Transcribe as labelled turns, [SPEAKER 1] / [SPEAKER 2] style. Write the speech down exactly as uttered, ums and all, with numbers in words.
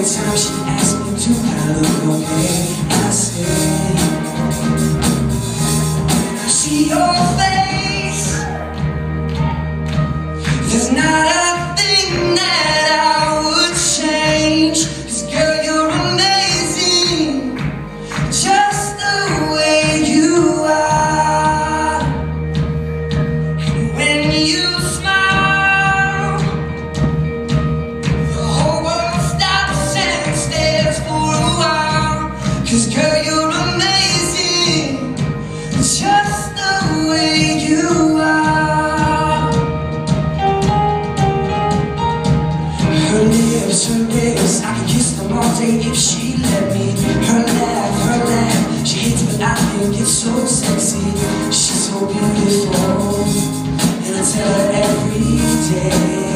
[SPEAKER 1] time she asked me to, I look okay. I say, when I see your face, there's not a thing that I would change. 'Cause girl, you're amazing, just the way you are. And when you smile, the whole world stops and stares for a while. 'Cause girl, you're amazing, just the way you are. Her lips, her lips, I could kiss them all day if she let me. Her laugh, her laugh, she hates but I think it's so sexy. She's so beautiful, and I tell her every day.